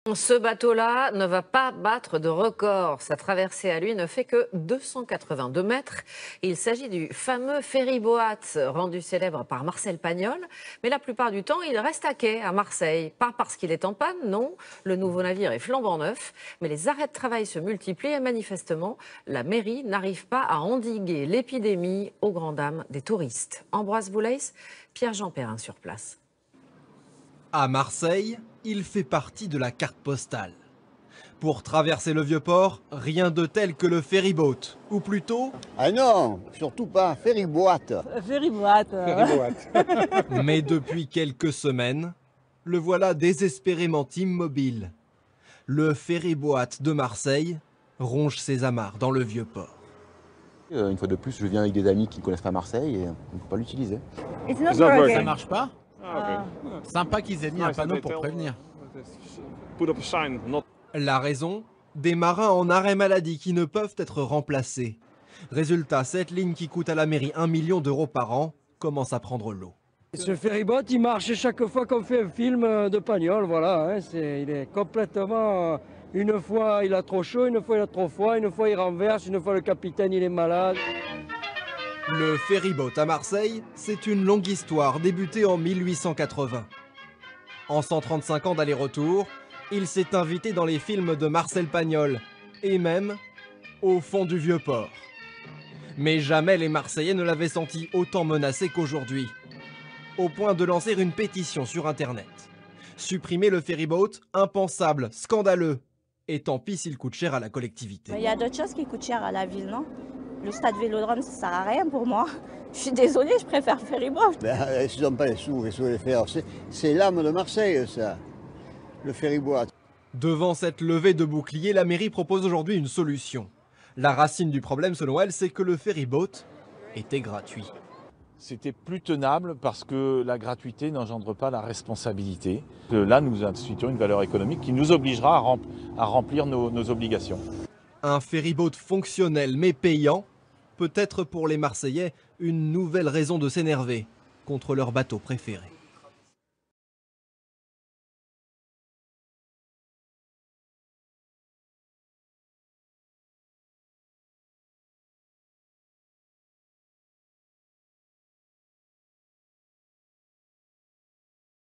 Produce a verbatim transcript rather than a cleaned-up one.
Ce bateau-là ne va pas battre de record. Sa traversée à lui ne fait que deux cent quatre-vingt-deux mètres. Il s'agit du fameux ferry-boat rendu célèbre par Marcel Pagnol. Mais la plupart du temps, il reste à quai à Marseille. Pas parce qu'il est en panne, non. Le nouveau navire est flambant neuf. Mais les arrêts de travail se multiplient et manifestement, la mairie n'arrive pas à endiguer l'épidémie aux grandes dames des touristes. Ambroise Boulez, Pierre-Jean Perrin sur place. À Marseille, il fait partie de la carte postale. Pour traverser le Vieux-Port, rien de tel que le ferryboat, ou plutôt... Ah non, surtout pas, ferryboat. Ferryboat. Mais depuis quelques semaines, le voilà désespérément immobile. Le ferryboat de Marseille ronge ses amarres dans le Vieux-Port. Euh, une fois de plus, je viens avec des amis qui ne connaissent pas Marseille et on ne peut pas l'utiliser. Ça marche pas? Ah, okay. Sympa qu'ils aient mis un panneau pour prévenir. La raison? Des marins en arrêt maladie qui ne peuvent être remplacés. Résultat, cette ligne qui coûte à la mairie un million d'euros par an commence à prendre l'eau. Ce ferryboat, il marche chaque fois qu'on fait un film de Pagnol, voilà. Hein, c'est, il est complètement... Une fois il a trop chaud, une fois il a trop froid, une fois il renverse, une fois le capitaine il est malade. Le ferryboat à Marseille, c'est une longue histoire débutée en mille huit cent quatre-vingts. En cent trente-cinq ans d'aller-retour, il s'est invité dans les films de Marcel Pagnol et même au fond du Vieux-Port. Mais jamais les Marseillais ne l'avaient senti autant menacé qu'aujourd'hui, au point de lancer une pétition sur Internet. Supprimer le ferryboat, impensable, scandaleux, et tant pis s'il coûte cher à la collectivité. Il y a d'autres choses qui coûtent cher à la ville, non? Le stade Vélodrome, ça sert à rien pour moi. Je suis désolée, je préfère ferryboat. Ben, s'ils n'ont pas les sous, qu'est-ce que vous voulez faire? C'est l'âme de Marseille, ça, le ferryboat. Devant cette levée de bouclier, la mairie propose aujourd'hui une solution. La racine du problème, selon elle, c'est que le ferryboat était gratuit. C'était plus tenable parce que la gratuité n'engendre pas la responsabilité. Là, nous instituons une valeur économique qui nous obligera à, rem à remplir nos, nos obligations. Un ferryboat fonctionnel mais payant, peut être pour les Marseillais une nouvelle raison de s'énerver contre leur bateau préféré.